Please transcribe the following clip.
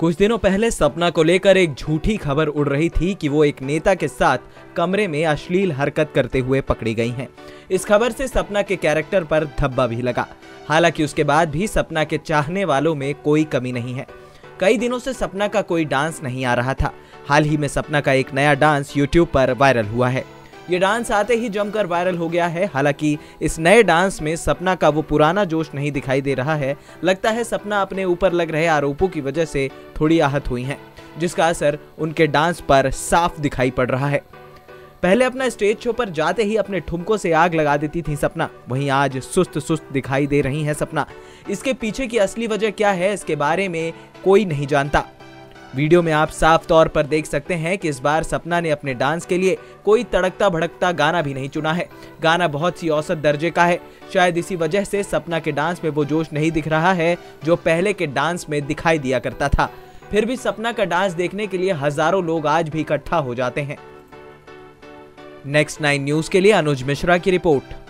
कुछ दिनों पहले सपना को लेकर एक झूठी खबर उड़ रही थी कि वो एक नेता के साथ कमरे में अश्लील हरकत करते हुए पकड़ी गई हैं। इस खबर से सपना के कैरेक्टर पर धब्बा भी लगा। हालांकि उसके बाद भी सपना के चाहने वालों में कोई कमी नहीं है। कई दिनों से सपना का कोई डांस नहीं आ रहा था। हाल ही में सपना का एक नया डांस यूट्यूब पर वायरल हुआ है। ये डांस आते ही जमकर वायरल हो गया है। हालांकि इस नए डांस में सपना का वो पुराना जोश नहीं दिखाई दे रहा है। लगता है सपना अपने ऊपर लग रहे आरोपों की वजह से थोड़ी आहत हुई हैं, जिसका असर उनके डांस पर साफ दिखाई पड़ रहा है। पहले अपना स्टेज शो पर जाते ही अपने ठुमकों से आग लगा देती थी सपना, वहीं आज सुस्त दिखाई दे रही है सपना। इसके पीछे की असली वजह क्या है, इसके बारे में कोई नहीं जानता। वीडियो में आप साफ तौर पर देख सकते हैं कि इस बार सपना ने अपने डांस के लिए कोई तड़कता भड़कता गाना भी नहीं चुना है। गाना बहुत सी औसत दर्जे का है। शायद इसी वजह से सपना के डांस में वो जोश नहीं दिख रहा है जो पहले के डांस में दिखाई दिया करता था। फिर भी सपना का डांस देखने के लिए हजारों लोग आज भी इकट्ठा हो जाते हैं। नेक्स्ट 9 न्यूज के लिए अनुज मिश्रा की रिपोर्ट।